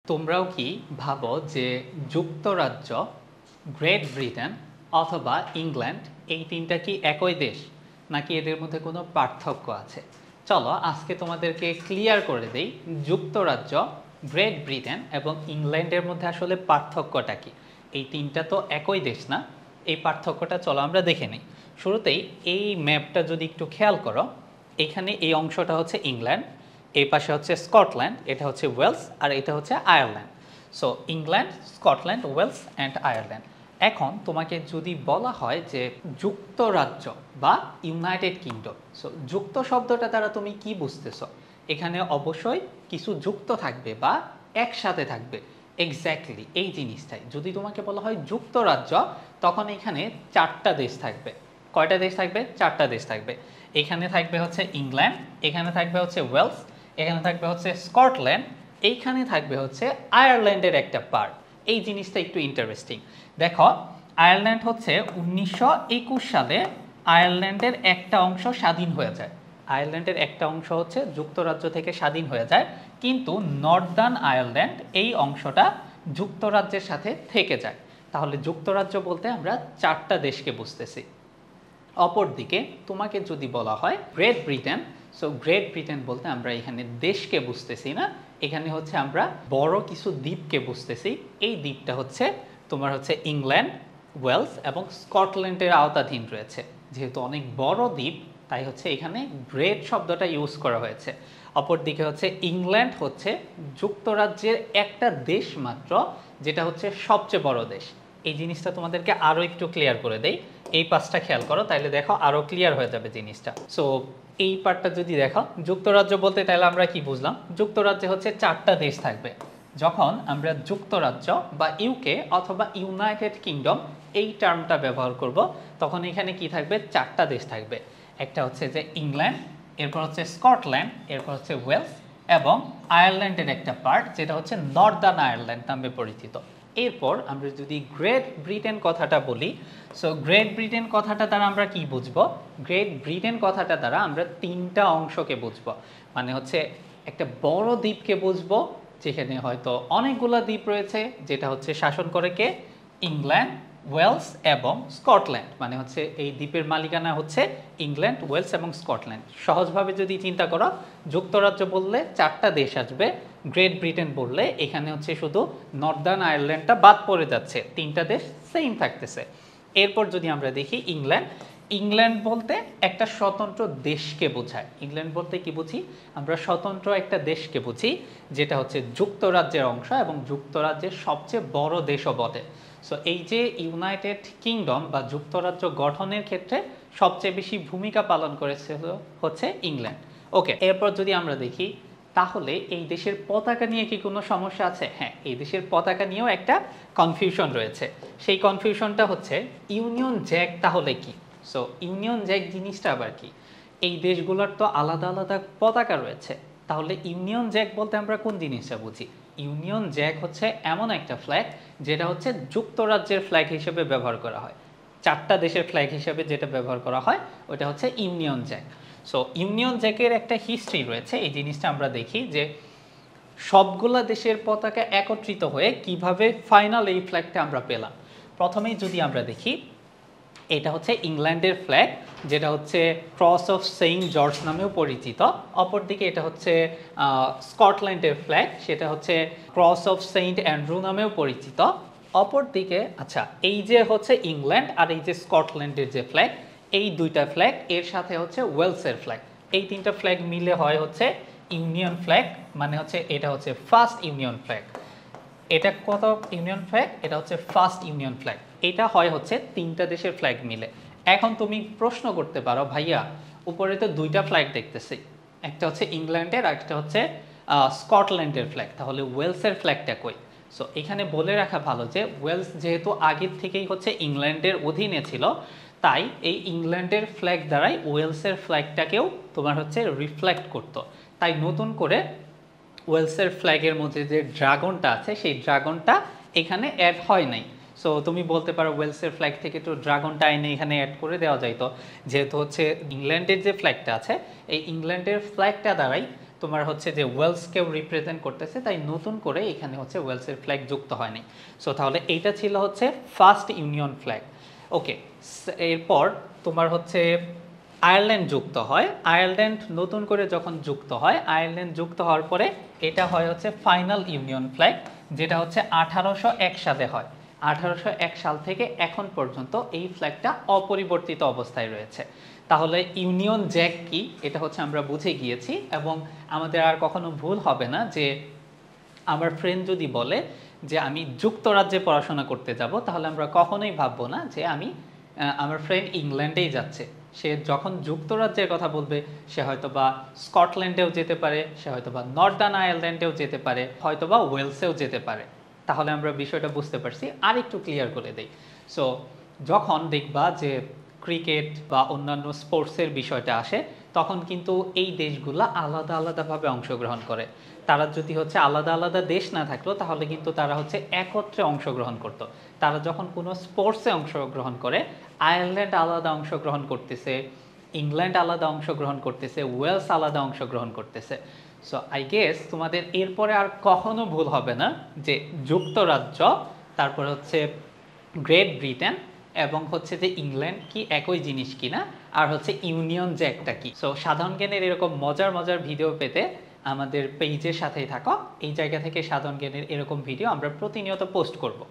তোমরাও কি ভাবো যে যুক্তরাজ্য, গ্রেট ব্রিটেন অথবা ইংল্যান্ড এই তিনটা কি একই দেশ, নাকি এদের মধ্যে কোনো পার্থক্য আছে? চলো আজকে তোমাদেরকে ক্লিয়ার করে দেই যুক্তরাজ্য, গ্রেট ব্রিটেন এবং ইংল্যান্ডের মধ্যে আসলে পার্থক্যটা কি। এই তিনটা তো একই দেশ না, এই পার্থক্যটা চলো আমরা দেখে নিই। শুরুতেই এই ম্যাপটা যদি একটু খেয়াল করো, এখানে এই অংশটা হচ্ছে ইংল্যান্ড, এই পাশে হচ্ছে স্কটল্যান্ড, এটা হচ্ছে ওয়েলস, আর এটা হচ্ছে Ireland. So England, Scotland, Wales and Ireland. এখন তোমাকে যদি বলা হয় যে যুক্তরাজ্য বা ইউনাইটেড কিংডম, সো যুক্ত শব্দটা দ্বারা তুমি কি বুঝতেছো? এখানে অবশ্যই কিছু যুক্ত থাকবে বা একসাথে থাকবে। এক্স্যাক্টলি এই জিনিসটাই। যদি তোমাকে বলা হয় যুক্তরাজ্য, তখন এখানে চারটা দেশ থাকবে। কয়টা দেশ থাকবে? চারটা দেশ থাকবে। এখানে থাকবে হচ্ছে ইংল্যান্ড, এখানে থাকবে হচ্ছে ওয়েলস, এখানে থাকবে হচ্ছে স্কটল্যান্ড, এইখানে থাকবে হচ্ছে আয়ারল্যান্ডের একটা পার্ট। এই জিনিসটা একটু ইন্টারেস্টিং। দেখো, আয়ারল্যান্ড হচ্ছে 1921 সালে আয়ারল্যান্ডের একটা অংশ স্বাধীন হয়ে যায়। আয়ারল্যান্ডের একটা অংশ হচ্ছে যুক্তরাজ্য থেকে স্বাধীন হয়ে যায়, কিন্তু নর্দার্ন আয়ারল্যান্ড এই অংশটা যুক্তরাজ্যের সাথে থেকে যায়। তাহলে যুক্তরাজ্য বলতে আমরা চারটা দেশকে বুঝতেছি। অপরদিকে তোমাকে যদি বলা হয় Great Britain, so Great Britain বলতে আমরা এখানে দেশকে বুঝতেছি না, এখানে হচ্ছে আমরা বড় কিছু দ্বীপকে বুঝতেছি। এই দ্বীপটা হচ্ছে তোমার হচ্ছে ইংল্যান্ড, ওয়েলস এবং স্কটল্যান্ডের আওতাধীন রয়েছে। যেহেতু অনেক বড় দ্বীপ, তাই হচ্ছে এখানে গ্রেট শব্দটা ইউজ করা হয়েছে। অপরদিকে হচ্ছে ইংল্যান্ড হচ্ছে যুক্তরাজ্যের একটা দেশ মাত্র, যেটা হচ্ছে সবচেয়ে বড় দেশ। এই জিনিসটা তোমাদেরকে আরও একটু ক্লিয়ার করে দেই। এই পাঁচটা খেয়াল করো, তাইলে দেখো আরও ক্লিয়ার হয়ে যাবে জিনিসটা। সো এই পার্টটা যদি দেখো, যুক্তরাজ্য বলতে তাহলে আমরা কি বুঝলাম? যুক্তরাজ্যে হচ্ছে চারটা দেশ থাকবে। যখন আমরা যুক্তরাজ্য বা ইউকে অথবা ইউনাইটেড কিংডম এই টার্মটা ব্যবহার করব, তখন এখানে কি থাকবে? চারটা দেশ থাকবে। একটা হচ্ছে যে ইংল্যান্ড, এরপর হচ্ছে স্কটল্যান্ড, এরপর হচ্ছে ওয়েলস এবং আয়ারল্যান্ডের একটা পার্ট, যেটা হচ্ছে নর্দার্ন আয়ারল্যান্ড নামে পরিচিত। এরপর আমরা যদি গ্রেট ব্রিটেন কথাটা বলি, সো গ্রেট ব্রিটেন কথাটা দ্বারা আমরা কি বুঝবো? গ্রেট ব্রিটেন কথাটা দ্বারা আমরা তিনটা অংশকে বুঝবো। মানে হচ্ছে একটা বড় দ্বীপকে বুঝবো, যেখানে হয়তো অনেকগুলো দ্বীপ রয়েছে, যেটা হচ্ছে শাসন করে কে? ইংল্যান্ড, ওয়েলস এবং স্কটল্যান্ড। মানে হচ্ছে এই দ্বীপের মালিকানা হচ্ছে ইংল্যান্ড, ওয়েলস এবং স্কটল্যান্ড। সহজভাবে যদি চিন্তা করো, যুক্তরাজ্য বললে চারটা দেশ আসবে, গ্রেট ব্রিটেন বললে এখানে হচ্ছে শুধু নর্দার্ন আয়ারল্যান্ডটা বাদ পড়ে যাচ্ছে, তিনটা দেশ সেম থাকতেছে। এরপর যদি আমরা দেখি ইংল্যান্ড, ইংল্যান্ড বলতে একটা স্বতন্ত্র দেশকে বোঝায়। ইংল্যান্ড বলতে কি বুঝি? আমরা স্বতন্ত্র একটা দেশকে বুঝি, যেটা হচ্ছে যুক্তরাজ্যের অংশ এবং যুক্তরাজ্যের সবচেয়ে বড় দেশও বটে। সো এই যে ইউনাইটেড কিংডম বা যুক্তরাজ্য গঠনের ক্ষেত্রে সবচেয়ে বেশি ভূমিকা পালন করেছিল হচ্ছে ইংল্যান্ড। ওকে, এরপর যদি আমরা দেখি, তাহলে এই দেশের পতাকা নিয়ে কি কোনো সমস্যা আছে? হ্যাঁ, এই দেশের পতাকা নিয়েও একটা কনফিউশন রয়েছে। সেই কনফিউশনটা হচ্ছে ইউনিয়ন জ্যাক তাহলে কি? সো ইউনিয়ন জ্যাক জিনিসটা আবার কি? এই দেশগুলোর তো আলাদা আলাদা পতাকা রয়েছে, তাহলে ইউনিয়ন জ্যাক বলতে আমরা কোন জিনিসটা বুঝি? ইউনিয়ন জ্যাক হচ্ছে এমন একটা ফ্ল্যাগ যেটা হচ্ছে যুক্তরাজ্যের ফ্ল্যাগ হিসেবে ব্যবহার করা হয়। চারটা দেশের ফ্ল্যাগ হিসেবে যেটা ব্যবহার করা হয় ওটা হচ্ছে ইউনিয়ন জ্যাক। সো ইউনিয়ন জ্যাকের একটা হিস্ট্রি রয়েছে। এই জিনিসটা আমরা দেখি যে সবগুলা দেশের পতাকা একত্রিত হয়ে কিভাবে ফাইনাল এই ফ্ল্যাগটা আমরা পেলাম। প্রথমেই যদি আমরা দেখি, এটা হচ্ছে ইংল্যান্ডের ফ্ল্যাগ, যেটা হচ্ছে ক্রস অফ সেইন্ট জর্জ নামেও পরিচিত। অপরদিকে এটা হচ্ছে স্কটল্যান্ডের ফ্ল্যাগ, সেটা হচ্ছে ক্রস অফ সেইন্ট অ্যান্ড্রু নামেও পরিচিত। অপরদিকে আচ্ছা, এই যে হচ্ছে ইংল্যান্ড আর এই যে স্কটল্যান্ডের যে ফ্ল্যাগ, এই দুইটা ফ্ল্যাগ, এর সাথে হচ্ছে ওয়েলসের ফ্ল্যাগ, এই তিনটা ফ্ল্যাগ মিলে হয় হচ্ছে ইউনিয়ন ফ্ল্যাগ। মানে হচ্ছে এটা হচ্ছে ফার্স্ট ইউনিয়ন ফ্ল্যাগ। এটা কত ইউনিয়ন ফ্ল্যাগ? এটা হচ্ছে ফার্স্ট ইউনিয়ন ফ্ল্যাগ। এটা হয় হচ্ছে তিনটা দেশের ফ্ল্যাগ মিলে। এখন তুমি প্রশ্ন করতে পারো, ভাইয়া উপরে তো দুইটা ফ্ল্যাগ দেখতেছি, একটা হচ্ছে ইংল্যান্ডের আর একটা হচ্ছে স্কটল্যান্ডের ফ্ল্যাগ, তাহলে ওয়েলসের ফ্ল্যাগটা কই? সো এখানে বলে রাখা ভালো যে ওয়েলস যেহেতু আগের থেকেই হচ্ছে ইংল্যান্ডের অধীনে ছিল, তাই এই ইংল্যান্ডের ফ্ল্যাগ দ্বারাই ওয়েলসের ফ্ল্যাগটাকেও তোমার হচ্ছে রিফ্লেক্ট করতো। তাই নতুন করে ওয়েলসের ফ্ল্যাগের মধ্যে যে ড্রাগনটা আছে, সেই ড্রাগনটা এখানে অ্যাড হয় নাই। সো তুমি বলতে পারো ওয়েলসের ফ্ল্যাগ থেকে তো ড্রাগনটা এনে এখানে অ্যাড করে দেওয়া যাইতো, যেহেতু হচ্ছে ইংল্যান্ডের যে ফ্ল্যাগটা আছে, এই ইংল্যান্ডের ফ্ল্যাগটা দ্বারাই তোমার হচ্ছে যে ওয়েলসকেও রিপ্রেজেন্ট করতেছে, তাই নতুন করে এখানে হচ্ছে ওয়েলসের ফ্ল্যাগ যুক্ত হয়নি। সো তাহলে এইটা ছিল হচ্ছে ফার্স্ট ইউনিয়ন ফ্ল্যাগ। ওকে, এরপর তোমার হচ্ছে আয়ারল্যান্ড যুক্ত হয়। আয়ারল্যান্ড নতুন করে যখন যুক্ত হয়, আয়ারল্যান্ড যুক্ত হওয়ার পরে এটা হয় হচ্ছে ফাইনাল ইউনিয়ন ফ্ল্যাগ, যেটা হচ্ছে 1801 সালে হয়। 1801 সাল থেকে এখন পর্যন্ত এই ফ্ল্যাগটা অপরিবর্তিত অবস্থায় রয়েছে। তাহলে ইউনিয়ন জ্যাক কি এটা হচ্ছে আমরা বুঝে গিয়েছি, এবং আমাদের আর কখনো ভুল হবে না যে আমার ফ্রেন্ড যদি বলে যে আমি যুক্তরাজ্যে পড়াশোনা করতে যাব, তাহলে আমরা কখনোই ভাববো না যে আমার ফ্রেন্ড ইংল্যান্ডেই যাচ্ছে। সে যখন যুক্তরাজ্যের কথা বলবে, সে হয়তো বা স্কটল্যান্ডেও যেতে পারে, সে হয়তো বা নর্দার্ন আয়ারল্যান্ডেও যেতে পারে, হয়তো বা ওয়েলসেও যেতে পারে। তাহলে আমরা বিষয়টা বুঝতে পারছি। আর একটু ক্লিয়ার করে দেই। সো যখন দেখবা যে ক্রিকেট বা অন্যান্য স্পোর্টসের বিষয়টা আসে, তখন কিন্তু এই দেশগুলো আলাদা আলাদাভাবে অংশগ্রহণ করে। তারা যদি হচ্ছে আলাদা আলাদা দেশ না থাকলো, তাহলে কিন্তু তারা হচ্ছে একত্রে অংশগ্রহণ করতো। তারা যখন কোনো স্পোর্টসে অংশগ্রহণ করে, আয়ারল্যান্ড আলাদা অংশগ্রহণ করতেছে, ইংল্যান্ড আলাদা অংশগ্রহণ করতেছে, ওয়েলস আলাদা অংশগ্রহণ করতেছে। সো আই গেস তোমাদের এরপরে আর কখনো ভুল হবে না যে যুক্তরাজ্য, তারপর হচ্ছে গ্রেট ব্রিটেন এবং হচ্ছে যে ইংল্যান্ড কি একই জিনিস কিনা, আর হচ্ছে ইউনিয়ন জ্যাকটা কি। সো সাধারণ জ্ঞানের এরকম মজার মজার ভিডিও পেতে আমাদের পেজের সাথেই থাকো। এই জায়গা থেকে সাধারণ জ্ঞানের এরকম ভিডিও আমরা প্রতিনিয়ত পোস্ট করব।